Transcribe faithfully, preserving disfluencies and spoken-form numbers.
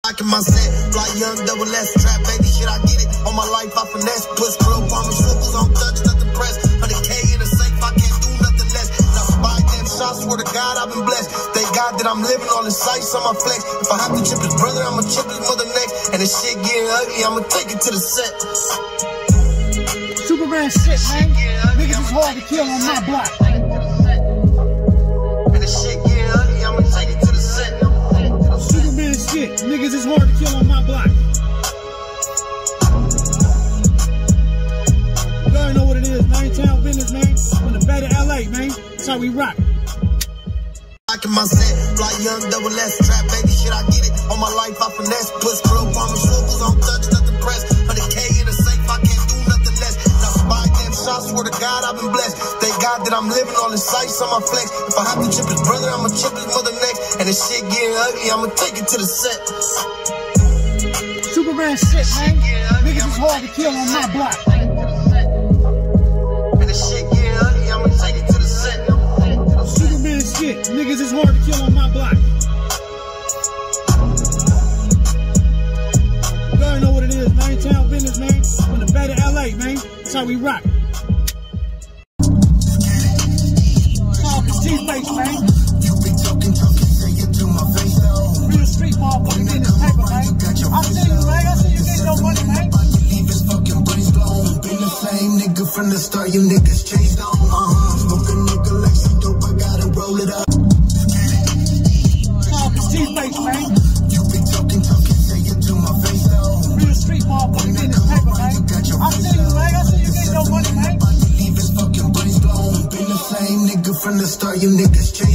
Like in my set, fly young, double S, trap baby shit, I get it. On my life, I finesse, push grill, promise, swivels, on touch, nothing press. one hundred K in the safe, I can't do nothing less. Now spy damn shots, swear to God, I've been blessed. Thank God that I'm living on the sights on my flex. If I have to chip his brother, I'ma chip his mother next. And this shit getting ugly, I'ma take it to the set. Superman shit, man. Niggas is hard to kill on my block. And this shit getting ugly, I'ma take it to the set. Superman shit. Niggas is hard to kill on my block. You already know what it is, man. Town business, man. From the Bay to L A, man. That's how we rock. Like in my set, fly young, double S, trap baby shit, I get it. On my life, I finesse, push grill, promise, swivels, on touch, nothing press. one hundred K in the safe, I can't do nothing less. Now spy damn shots, swear to God, I've been blessed. Thank God that I'm living on the sights on my flex. If I have to chip his brother, I'ma chip his mother next. And this shit getting ugly, I'ma take it to the set. Superman shit, man. Niggas is hard to kill on my block. And this shit getting ugly, I'ma take it to the set. Superman shit. Niggas is hard to kill on my block. You already know what it is, man. Town business, man. From the Bay to L A, man. That's how we rock. Talking T-face, man. Real street motherfucker in this paper, man. I see you, man. I see you getting no money, man. Been the same nigga from the start, you niggas changed on. Uh-huh. Smoke a nigga like some dope, I gotta roll it up. Talking T-face, man. You be talking, talking, say it to my face, though. Real street motherfucker in this paper, man. I see you, man. I see you getting no money, man. Leave his fucking brains blown. Been the same nigga from the start, you niggas changed.